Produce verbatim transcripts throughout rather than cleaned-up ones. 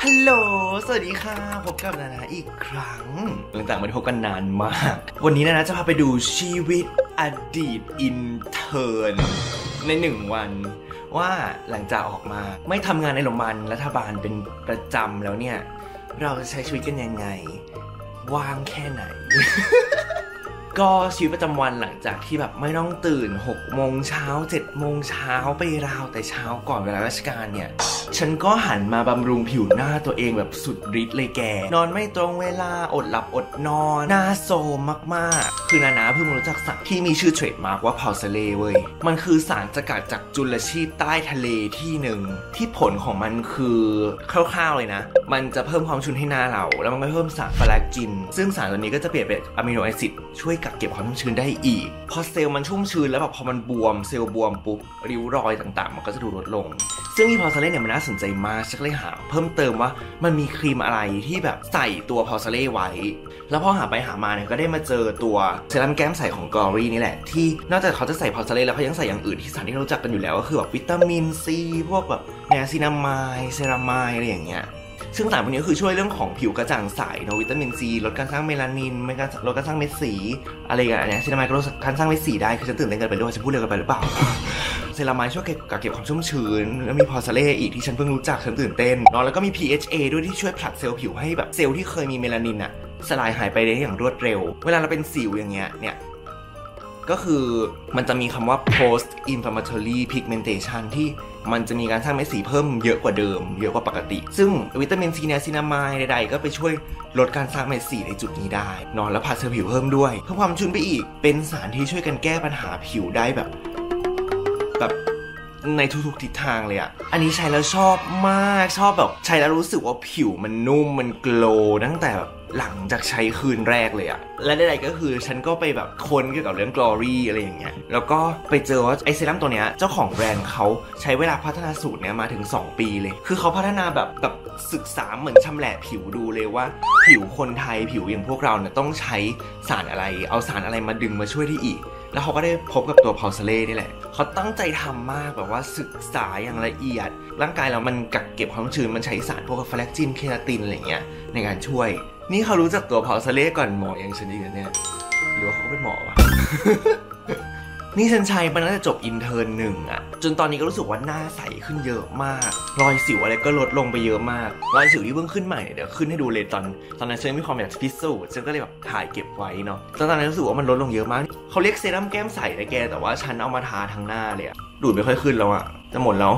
ฮัลโหลสวัสดีค่ะพบกับนานาอีกครั้งหลังจากไม่ได้พบกันนานมากวันนี้นานาจะพาไปดูชีวิตอดีตอินเทิร์นในหนึ่งวันว่าหลังจากออกมาไม่ทำงานในโรงพยาบาลรัฐบาลเป็นประจำแล้วเนี่ยเราจะใช้ชีวิตกันยังไงว่างแค่ไหน ก็ชีวิตประจำวันหลังจากที่แบบไม่ต้องตื่นหกโมงเช้าเจ็ดโมงเช้าไปราวแต่เช้าก่อนเวลาราชการเนี่ยฉันก็หันมาบำรุงผิวหน้าตัวเองแบบสุดฤทธิ์เลยแกนอนไม่ตรงเวลาอดหลับอดนอนหน้าโซมมากๆคือนานาเพิ่งรู้จักสารที่มีชื่อเทรดมาร์กว่าพาวเซเลเว้ยมันคือสารสกัดจากจุลชีพใต้ทะเลที่หนึ่งที่ผลของมันคือคร่าวๆเลยนะมันจะเพิ่มความชุ่มให้หน้าเราแล้วมันก็เพิ่มสารฟลาจินซึ่งสารตัวนี้ก็จะเปลี่ยนเป็นอะมิโนแอซิดช่วยกักเก็บความชุ่มชื้นได้อีกพอเซลล์มันชุ่มชื้นแล้วแบบพอมันบวมเซลล์บวมปุ๊บริ้วรอยต่างๆมันก็จะดูลดลงซึ่งอีพาวเซเลเนี่ยมันน่าสนใจมากฉันเลยหาเพิ่มเติมว่ามันมีครีมอะไรที่แบบใส่ตัวพาวเซเลไว้แล้วพอหาไปหามาเนี่ยก็ได้มาเจอตัวเซรั่มแก้มใสของกอรี่นี่แหละที่นอกจากเขาจะใส่พาวเซเลแล้วเขายังใส่อย่างอื่นที่สารที่เรารู้จักกันอยู่แล้วก็คือแบบวิตามินซีพวกแบบไนอาซินามายด์เซรามายด์อะไรอย่างเงี้ยซึ่งสารพวกนี้ก็คือช่วยเรื่องของผิวกระจ่างใสเนาะวิตามินซีลดการสร้างเมลานินลดการสร้างเม็ดสีอะไรอย่างเงี้ยเซรามายด์ก็ลดการสร้างเม็ดสีได้คือฉันตื่นเต้นกันไปด้วยฉันพูดเร็วกันไปหรือเปล่าเซรามายด์ช่วยกักเก็บความชุ่มชื้นแล้วมีพอเซเลอีกที่ฉันเพิ่งรู้จักฉันตื่นเต้นเนาะแล้วก็มี พี เอช เอ ด้วยที่ช่วยผลัดเซลล์ผิวให้แบบเซลล์ที่เคยมีเมลานินอะสลายหายไปได้อย่างรวดเร็วเวลาเราเป็นสิวอย่างเงี้ยเนี่ยก็คือมันจะมีคำว่า post inflammatory pigmentation ที่มันจะมีการสร้างเม็ดสีเพิ่มเยอะกว่าเดิมเยอะกว่าปกติซึ่งวิตามินซีไนอาซินามายด์ใดๆก็ไปช่วยลดการสร้างเม็ดสีในจุดนี้ได้เนาะแล้วผัดเซลล์ผิวเพิ่มด้วยเพิ่มความชุ่มไปอีกเป็นสารที่ช่วยกันแก้ปัญหาผิวได้แบบแบบในทุกๆทิศทางเลยอ่ะอันนี้ใช้แล้วชอบมากชอบแบบใช้แล้วรู้สึกว่าผิวมันนุ่มมันโกลว์ตั้งแต่แบบหลังจากใช้คืนแรกเลยอะและใดๆก็คือฉันก็ไปแบบค้นเกี่ยวกับเรื่อง glory อะไรอย่างเงี้ยแล้วก็ไปเจอว่าไอเซรั่มตัวเนี้ยเจ้าของแบรนด์เขาใช้เวลาพัฒนาสูตรเนี้ยมาถึงสองปีเลยคือเขาพัฒนาแบบแบบศึกษาเหมือนชำแหละผิวดูเลยว่าผิวคนไทยผิวอย่างพวกเราเนี่ยต้องใช้สารอะไรเอาสารอะไรมาดึงมาช่วยได้อีกแล้วเขาก็ได้พบกับตัวพาวเซเลนี่แหละเขาตั้งใจทำมากแบบว่าศึกษาอย่างละเอียดร่างกายเรามันกักเก็บความชื้นมันใช้สารพวกฟลาจินเคราตินอะไรเงี้ยในการช่วยนี่เขารู้จักตัวพาวเซเลก่อนหมออย่างฉันอีกเนี่ยหรือว่าเขาเป็นหมอวะ นี่ฉันใช้มาตั้งแต่จบอินเทอร์หนึ่งอะจนตอนนี้ก็รู้สึกว่าหน้าใสขึ้นเยอะมากรอยสิวอะไรก็ลดลงไปเยอะมากรอยสิวที่เพิ่งขึ้นใหม่เดี๋ยวขึ้นให้ดูเลยตอนตอนนั้นฉันมีความอยากพิสูจน์ฉันก็เลยแบบถ่ายเก็บไว้เนาะตอนนั้นรู้สึกว่ามันลดลงเยอะมากเขาเรียกเซรั่มแก้มใสนะแกแต่ว่าฉันเอามาทาทั้งหน้าเลยอะดูดไม่ค่อยขึ้นแล้วอะจะหมดแล้ว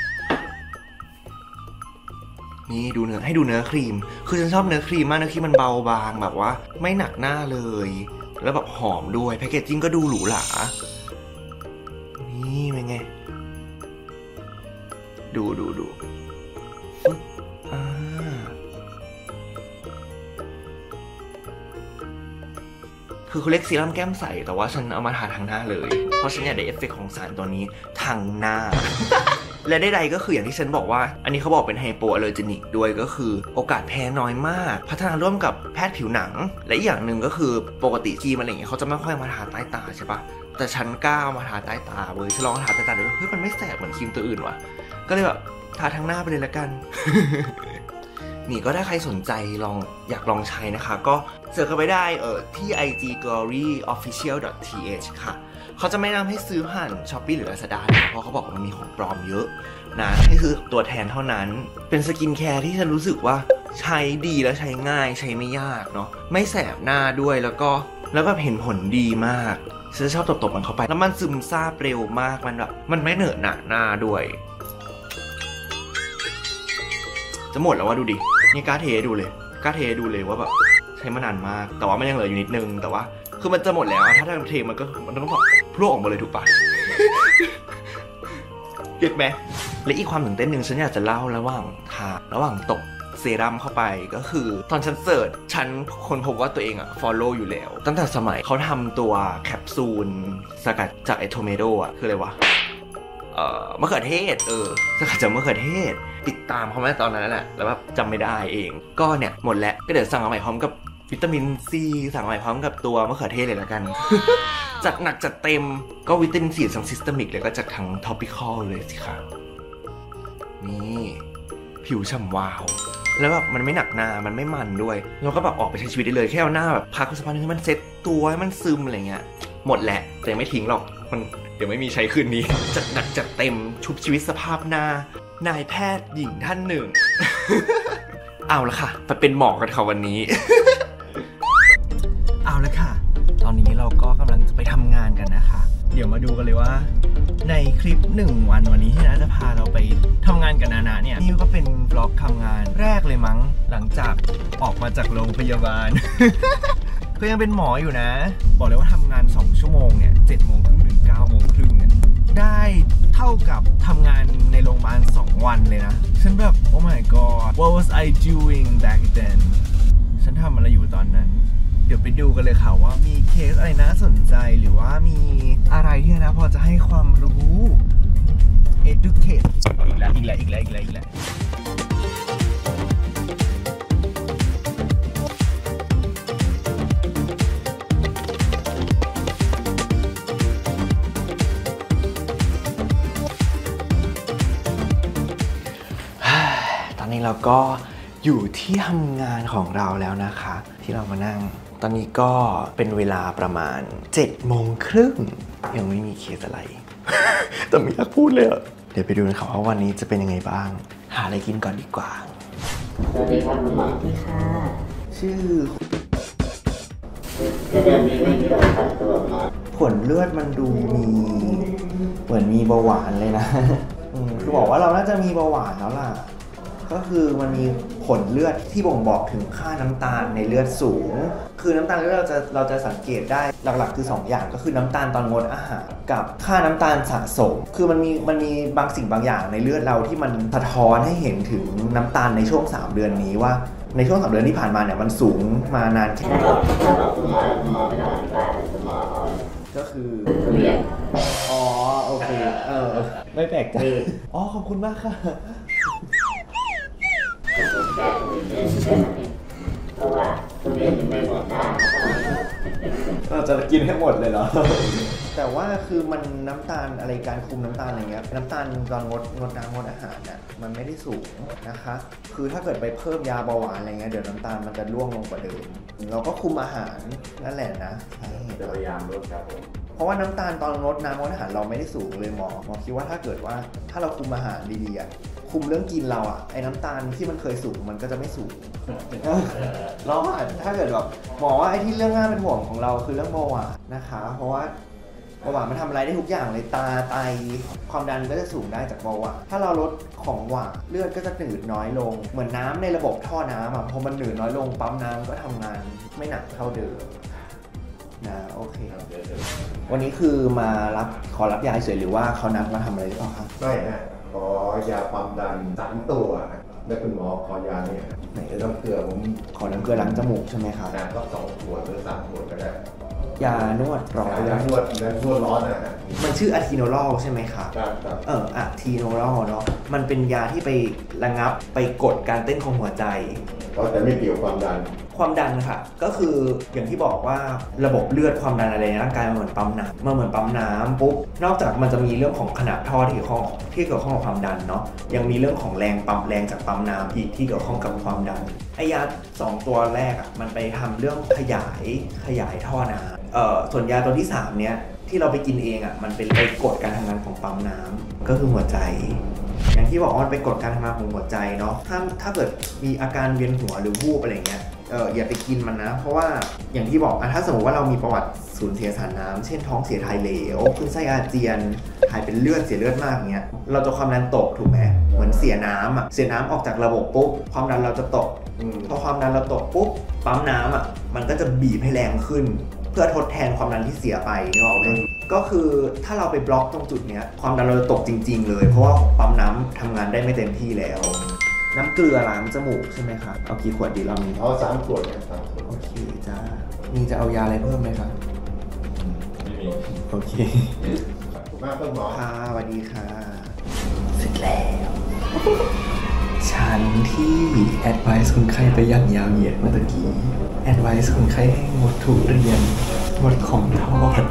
นี่ดูเนื้อให้ดูเนื้อครีมคือฉันชอบเนื้อครีมมากเนื้อครีมมันเบาบางแบบว่าไม่หนักหน้าเลยแล้วแบบหอมด้วยแพคเกจจิ้งก็ดูหรูหรานี่เป็นไงดูดูดูอ่าคือเขาเรียกซีรั่มแก้มใสแต่ว่าฉันเอามาทาทางหน้าเลยเพราะฉันอยากได้เอฟเฟกต์ของสารตัวนี้ทางหน้า และใดๆก็คืออย่างที่ฉันบอกว่าอันนี้เขาบอกเป็นไฮโปอัลเลอร์เจนิกด้วยก็คือโอกาสแพ้น้อยมากพัฒนาร่วมกับแพทย์ผิวหนังและอีกอย่างหนึ่งก็คือปกติครีมอะไรอย่างเงี้ยเขาจะไม่ค่อยมาทาใต้ตาใช่ปะแต่ฉันกล้ามาทาใต้ตาเว้ยฉันลองทาใต้ตาดูเฮ้ยมันไม่แสบเหมือนครีมตัวอื่นว่ะก็เลยแบบทาทั้งหน้าไปเลยละกัน นี่ก็ถ้าใครสนใจลองอยากลองใช้นะคะก็เสิร์ชเข้าไปได้เออที่ ไอ จี glory official ดอท ที เอช ค่ะเขาจะไม่นำให้ซื้อผ่าน Shopee หรือ Lazada เพราะเขาบอกว่ามันมีของปลอมเยอะนะให้ซื้อตัวแทนเท่านั้นเป็นสกินแคร์ที่ฉันรู้สึกว่าใช้ดีแล้วใช้ง่ายใช้ไม่ยากเนาะไม่แสบหน้าด้วยแล้วก็แล้วก็เห็นผลดีมากฉันชอบตบๆมันเข้าไปแล้วมันซึมซาบเร็วมากมันแบบมันไม่เหนอะหนะหน้าด้วยจะหมดแล้วว่าดูดินี่กล้าเทดูเลยกล้าเทดูเลยว่าแบบใช้มานานมากแต่ว่ามันยังเหลืออยู่นิดนึงแต่ว่าคือมันจะหมดแล้วถ้าทำเทมันก็มันต้องแบบพลวกออกมาเลยถูกปะ เก็ตไหมและอีกความตื่นเต้นหนึ่งฉันอยากจะเล่าระหว่างทาระหว่างตกเซรั่มเข้าไปก็คือตอนฉันเสิร์ชฉันคนพบว่าตัวเองอะ follow อยู่แล้วตั้งแต่สมัยเขาทำตัวแคปซูลสกัดจากไอโทเมโดอะคืออะไรวะเอ่อมะเขือเทศเออสกัดจากมะเขือเทศติดตามเขามาตอนนั้นแหละแล้วแบบจำไม่ได้เองก็เนี่ยหมดแล้วก็เดี๋ยวสั่งมาใหม่พร้อมกับวิตามินซีสั่งมาใหม่พร้อมกับตัวมะเขือเทศเลยละกัน จัดหนักจัดเต็มก็วิตามินซีทั้งซิสเตมิกเลยก็จัดทั้งท็อปิคอลเลยสิคะนี่ผิวฉ่ำวาวแล้วแบบมันไม่หนักหน้ามันไม่มันด้วยเราก็แบบออกไปใช้ชีวิตได้เลยแค่เอาหน้าแบบพักสักพักนึงให้มันเซ็ตตัวให้มันซึมอะไรเงี้ยหมดแหละแต่ไม่ทิ้งหรอกมันเดี๋ยวไม่มีใช้คืนนี้จัดหนักจัดเต็มชุบชีวิตสภาพหน้านายแพทย์หญิงท่านหนึ่ง เอาละค่ะไปเป็นหมอกันค่ะวันนี้ เอาละค่ะตอนนี้เราก็กำลังจะไปทำงานกันนะคะเดี๋ยวมาดูกันเลยว่าในคลิปหนึ่งวันวันนี้ที่น้าจะพาเราไปทำงานกับนานาเนี่ยนี่ก็เป็นบล็อกทำงานแรกเลยมั้งหลังจากออกมาจากโรงพยาบาล ก็ยังเป็นหมออยู่นะบอกเลยว่าทำงานสองชั่วโมงเนี่ยเจ็ดโมงครึ่งถึงเก้าโมงครึ่งเนี่ยได้เท่ากับทำงานในโรงพยาบาลสองวันเลยนะฉันแบบ oh my god what was I doing back then ฉันทำอะไรอยู่ตอนนั้นเดี๋ยวไปดูกันเลยค่ะว่ามีเคสอะไรน่าสนใจหรือว่ามีอะไรที่นะพอจะให้ความรู้ educate อีกแล้วอีกแล้วอีกแล้วอีกแล้วอีกแล้วตอนนี้เราก็อยู่ที่ทำงานของเราแล้วนะคะที่เรามานั่งตอนนี้ก็เป็นเวลาประมาณเจ็ดโมงครึ่งยังไม่มีเคสอะไร แต่ไม่อยากพูดเลยอะเดี๋ยวไปดูนะครับว่าวันนี้จะเป็นยังไงบ้างหาอะไรกินก่อนดีกว่าสวัสดีครับคุณหมอที่ค่ะชื่อเดือนนี้ไม่มีโรคประจำตัวครับผลเลือดมันดูมีเหมือนมีเบาหวานเลยนะ คือบอกว่าเราน่าจะมีเบาหวานแล้วล่ะก็คือมันมีผลเลือดที่บ่งบอกถึงค่าน้ำตาลในเลือดสูงคือน้ำตาลเลือดเราจะเราจะสังเกตได้หลักๆคือสองอย่างก็คือน้ำตาลตอนงดอาหารกับค่าน้ำตาลสะสมคือมันมีมันมีบางสิ่งบางอย่างในเลือดเราที่มันสะท้อนให้เห็นถึงน้ำตาลในช่วงสามเดือนนี้ว่าในช่วงสามเดือนที่ผ่านมาเนี่ยมันสูงมานานแค่ไหนก็คืออ๋อโอเคเออไม่แปลกใจอ๋อขอบคุณมากค่ะเพราะว่าทุเรียนยังไม่หมดนะเราจะกินให้หมดเลยเหรอ แต่ว่าคือมันน้ำตาลอะไรการคุมน้ำตาลอะไรเงี้ยน้ำตาลตอนงดงดน้ำงดอาหารเนี่ยมันไม่ได้สูงนะคะคือถ้าเกิดไปเพิ่มยาเบาหวานอะไรเงี้ยเดี๋ยวน้ำตาลมันจะร่วงลงกว่าเดิมเราก็คุมอาหารนั่นแหละนะจะพยายามลดครับผมเพราะว่าน้ำตาลตอนงดน้ำงดอาหารเราไม่ได้สูงเลยหมอหมอคิดว่าถ้าเกิดว่าถ้าเราคุมอาหารดีๆอ่ะคุมเรื่องกินเราอ่ะไอ้น้ำตาลที่มันเคยสูงมันก็จะไม่สูงแล้วถ้าเกิดแบบหมอว่าไอ้ที่เรื่องง่ายเป็นห่วงของเราคือเรื่องเบาหวานนะคะเพราะว่าเบาหวานมันทำอะไรได้ทุกอย่างเลยตาไตความดันก็จะสูงได้จากเบาหวานถ้าเราลดของหวานเลือดก็จะหนืดน้อยลงเหมือนน้ำในระบบท่อน้ำอ่ะพอมันหนืดน้อยลงปั๊มน้ำก็ทำงานไม่หนักเท่าเดิมนะโอเควันนี้คือมารับขอรับยาเฉยหรือว่าเขานัดมาทำอะไรหรือเปล่าครับไม่ฮะขอยาความดันสามตัวแล้วคุณหมอขอยาเนี่ยไหนน้ำเกลือผมขอน้ำเกลือล้างจมูกใช่ไหมครับก็สองขวดหรือสามขวดก็ได้ยานวดร้อนยานวดยานวดร้อนนะฮะมันชื่ออะทีโนลอลใช่ไหมครับครับเอออะทีโนลอลเนาะมันเป็นยาที่ไประงับไปกดการเต้นของหัวใจแต่ไม่เกี่ยวความดันความดันค่ะก็คืออย่างที่บอกว่าระบบเลือดความดันอะไรในร่างกายมันเหมือนปั๊มน้ำมันเหมือนปั๊มน้ำปุ๊บนอกจากมันจะมีเรื่องของขนาดท่อที่เกี่ยวข้องที่เกี่ยวข้องกับความดันเนาะยังมีเรื่องของแรงปั๊มแรงจากปั๊มน้ำอีกที่เกี่ยวข้องกับความดันไอยาสองตัวแรกอ่ะมันไปทำเรื่องขยายขยายท่อน้ำเอ่อส่วนยาตัวที่สามเนี้ยที่เราไปกินเองอ่ะมันเป็นไปกดการทำงานของปั๊มน้ำก็คือหัวใจอย่างที่บอกว่ามันไปกดการทำงานของหัวใจเนาะถ้าถ้าเกิดมีอาการเวียนหัวหรือวูบอะไรเงี้ยเอออย่าไปกินมันนะเพราะว่าอย่างที่บอกถ้าสมมติว่าเรามีประวัติสูญเสียสารน้ำเช่นท้องเสียถ่ายเหลวคลื่นไส้อาเจียนถ่ายเป็นเลือดเสียเลือดมากอย่างเงี้ยเราจะความดันตกถูกไหมเหมือนเสียน้ำอ่ะเสียน้ำออกจากระบบปุ๊บความดันเราจะตกพอความดันเราตกปุ๊บปั๊มน้ำอ่ะมันก็จะบีบให้แรงขึ้นเพื่อทดแทนความดันที่เสียไปนึกออกไหมก็คือถ้าเราไปบล็อกตรงจุดเนี้ยความดันเราจะตกจริงๆเลยเพราะว่าปั๊มน้ำทำงานได้ไม่เต็มที่แล้วน้ำเกลือล้างจมูกใช่ไหมครับเอากี่ขวดดีเรามีเอาสามขวดเนี่ยสามขวดโอเคจ้ามีจะเอายาอะไรเพิ่มไหมครับไม่มีโอเคขอบคุณมากเพิ่มหมอค่ะสวัสดีค่ะเสร็จแล้วฉันที่แอดไวซ์คนไข้ไปอย่างยาวเหยียดเมื่อกี้แอดไวซ์คนไข้ให้งดทุเรียนงดของทอด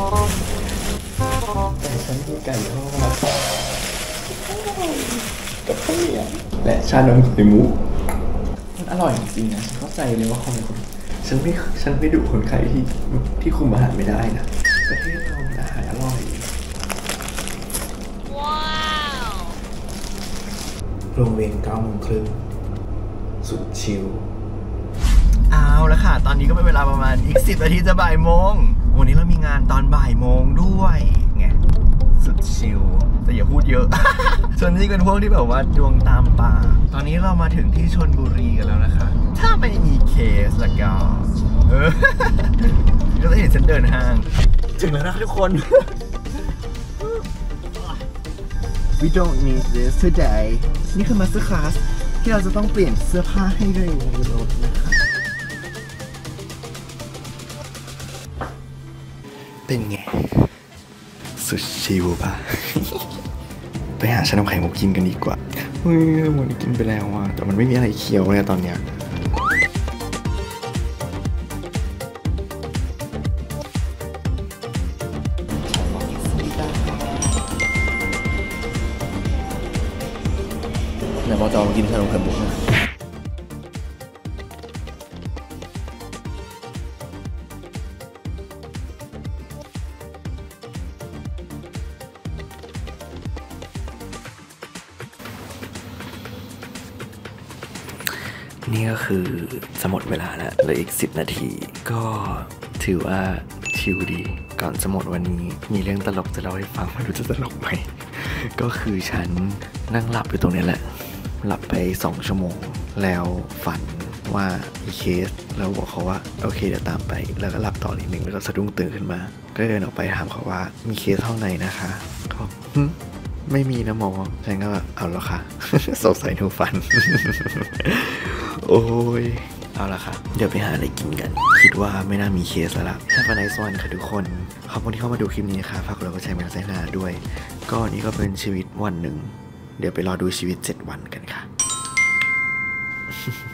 แต่ฉันที่ไก่ทอดไก่กับข้าวเหนียวและชานมไข่มุกมันอร่อยจริงๆนะฉันเข้าใจเลยว่าคนคนฉันไม่ฉันไม่ดุคนไข้ที่ที่คุมอาหารไม่ได้นะประเทศเราอาหารอร่อยว้าวโรงเรียนเก้าโมงครึ่งสุดชิลเอาละค่ะตอนนี้ก็เป็นเวลาประมาณอีกสิบนาทีจะบ่ายโมงวันนี้เรามีงานตอนบ่ายโมงด้วยไงสุดชิลแต่อย่าพูดเยอะ ส่วนนี้เป็นพวกที่แบบว่าดวงตามป่าตอนนี้เรามาถึงที่ชลบุรีกันแล้วนะคะถ้าไม่มีเคสละก็เออ ก็จะเห็นฉันเดินห้างถึงแล้วนะทุกคน We don't need this today นี่คือ Master Class ที่เราจะต้องเปลี่ยนเสื้อผ้าให้เร็วในรถนะคะเป็นไงสุดชิลป่ะ ไปหาชานมไข่มุกกินกันดีกว่าเฮ้ยหมดกินไปแล้วอ่ะแต่มันไม่มีอะไรเคี้ยวเลยตอนเนี้ยไหนบอกจะมากินชานมไข่มุกนะนี่ก็คือจะหมดเวลาแล้วเหลืออีกสิบนาทีก็ถือว่าชิลดีก่อนจะหมดวันนี้มีเรื่องตลกจะเล่าให้ฟังไม่รู้จะตลกไหม ก็คือฉันนั่งหลับอยู่ตรงนี้แหละหลับไปสองชั่วโมงแล้วฝันว่ามีเคสแล้วบอกเขาว่าโอเคเดี๋ยวตามไปแล้วก็หลับต่อนิดนึงแล้วก็สะดุ้งตื่นขึ้นมาก็เดินออกไปถามเขาว่ามีเคสห้องไหนนะคะเขาบอกไม่มีนะหมอฉันก็แบบเอาแล้วค่ะ สงสัยหนูฝัน โอ้ยเอาละค่ะเดี๋ยวไปหาอะไรกินกันคิดว่าไม่น่ามีเคสแล้วล่ะแฮปปี้ไนท์วันค่ะทุกคนขอบคุณที่เข้ามาดูคลิปนี้นะคะฝากกดไลค์กดแชร์เป็นกำลังใจให้นาด้วยก็นี่ก็เป็นชีวิตวันหนึ่งเดี๋ยวไปรอดูชีวิตเจ็ดวันกันค่ะ